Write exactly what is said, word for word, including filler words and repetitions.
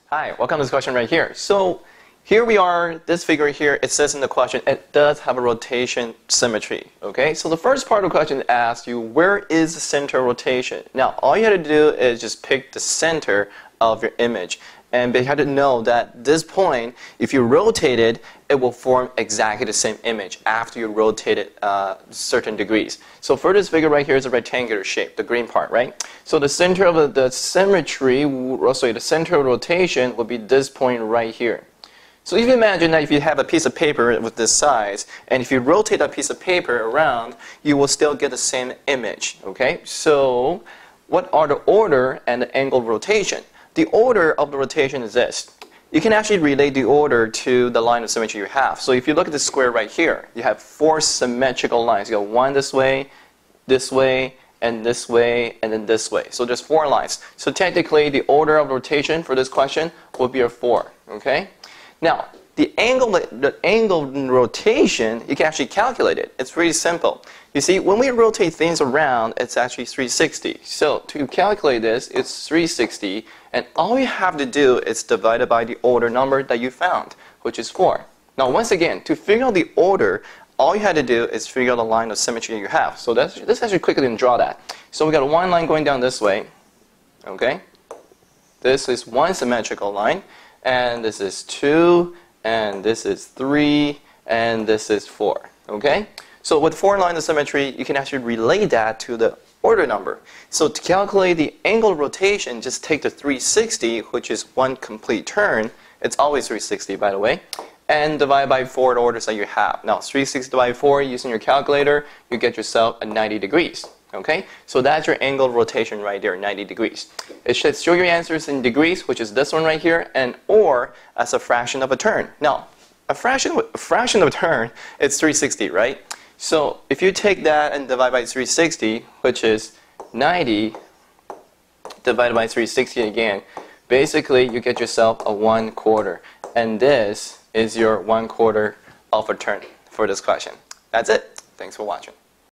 Hi, welcome to this question right here. So here we are, this figure here, it says in the question, it does have a rotation symmetry. Okay, so the first part of the question asks you, where is the center of rotation? Now, all you have to do is just pick the center of your image. And you have to know that this point, if you rotate it, it will form exactly the same image after you rotate it uh, certain degrees. So for this figure right here is a rectangular shape, the green part, right? So the center of the, the symmetry, sorry, the center of rotation would be this point right here. So if you imagine that if you have a piece of paper with this size, and if you rotate that piece of paper around, you will still get the same image, okay? So what are the order and the angle of rotation? The order of the rotation is this. You can actually relate the order to the line of symmetry you have. So if you look at the square right here, you have four symmetrical lines. You got one this way, this way, and this way, and then this way. So there's four lines. So technically, the order of rotation for this question would be a four. Okay? Now, the angle, the angle in rotation, you can actually calculate it. It's really simple. You see, when we rotate things around, it's actually three sixty. So to calculate this, it's three sixty, and all you have to do is divide it by the order number that you found, which is four. Now, once again, to figure out the order, all you had to do is figure out the line of symmetry you have. So that's, let's actually quickly draw that. So we got one line going down this way. Okay? This is one symmetrical line, and this is two, and this is three, and this is four. Okay? So with four lines of symmetry, you can actually relate that to the order number. So to calculate the angle of rotation, just take the three sixty, which is one complete turn. It's always three sixty, by the way, and divide by four the orders that you have. Now, three sixty divided by four, using your calculator, you get yourself a ninety degrees. Okay? So that's your angle of rotation right there, ninety degrees. It should show your answers in degrees, which is this one right here, and or as a fraction of a turn. Now, a fraction, a fraction of a turn, it's three sixty, right? So if you take that and divide by three sixty, which is ninety, divided by three sixty again, basically you get yourself a one quarter. And this is your one quarter of a turn for this question. That's it. Thanks for watching.